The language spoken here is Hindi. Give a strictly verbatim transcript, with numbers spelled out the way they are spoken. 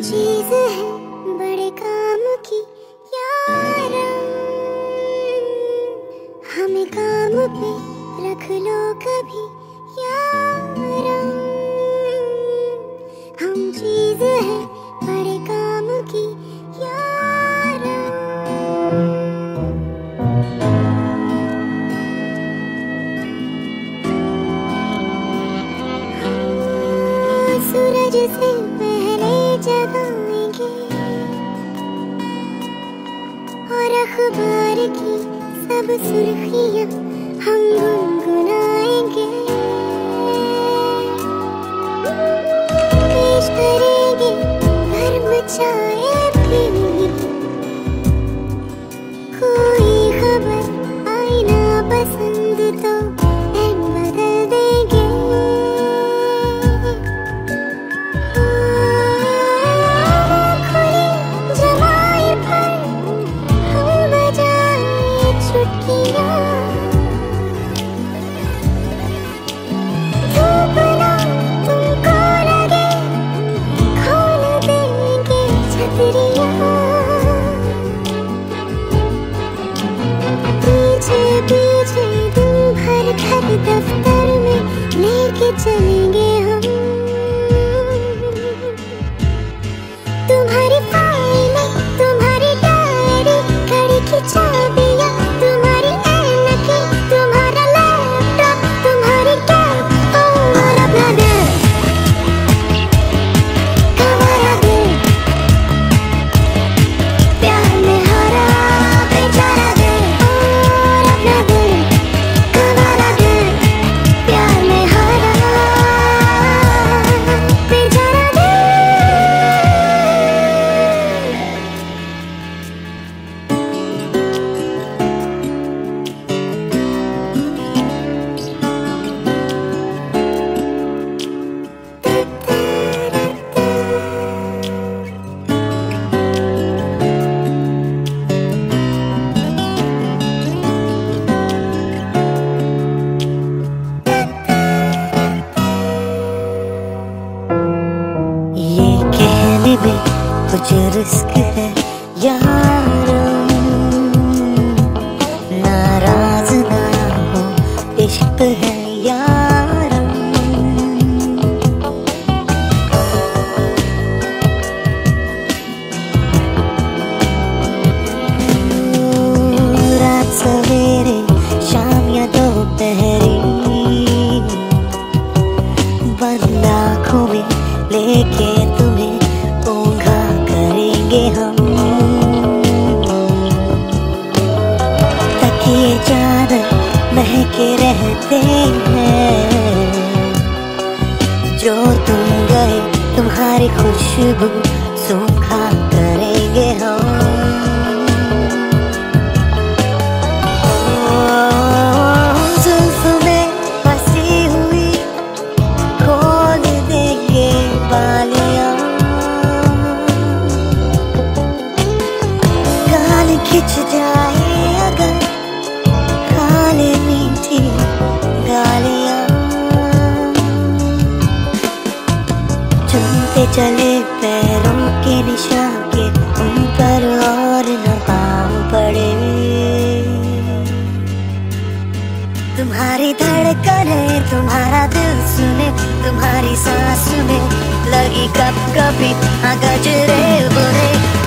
चीज है बड़े काम की यारा, हमें काम पे रख लो कभी यारा। हम चीज है बड़े काम की यारा। सूरज से पहले जगाएंगे और अखबार की सब सुर्खियां हम गुनगुनाएंगे। पेश करेंगे घर मचाए भी कोई खबर आई ना पसंद तो एंड बदल देंगे। पीछे दिन भर घर दफ्तर में लेके चलेंगे हम तुम्हारी फाइल, तुम्हारी डायरी, घड़ी की चाबियां, तुम्हारी ऐनकें, तुम्हारा लैपटॉप, तुम्हारी कैब और अपना दिल, हमारा दिल प्यार में हारा बेचारा दिल। कुछ रिस्क है यारों, नाराज ना हो, इश्क है यारों। रात सवेरे शाम या दोपहरी बंद आँखों में लेके तुम्हें हम तकिए चादर महके रहते हैं, जो तुम गए तुम्हारी खुशबू सूखा करेंगे हम। जुल्फ में फंसी हुई खोल देंगे बालियां, खिंच जाए अगर काले मीठी गालियां। चलते चले पैरों के निशान के उन पर और न पाँव पड़े। तुम्हारी धड़कने तुम्हारा दिल सुने, तुम्हारी सांस में लगी कब कभी गजरे बुने।